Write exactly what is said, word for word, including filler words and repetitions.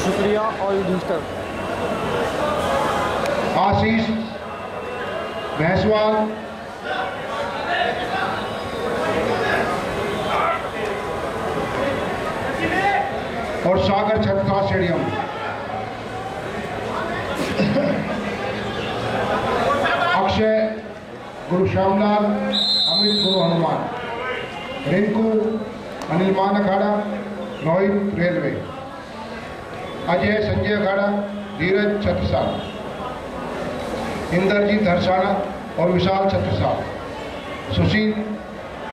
शुक्रिया और युधिष्ठिर। आशीष भैंसवाल, और सागर छत्ता स्टेडियम। अक्षय गुरु श्यामलाल, अमित गुरु हनुमान, रिंकू अनिल मान अखाड़ा रोहित रेलवे, अजय संजय अखाड़ा धीरज छत्रसाल, इंद्रजीत हरसाणा और विशाल छत्रसाल, सुशील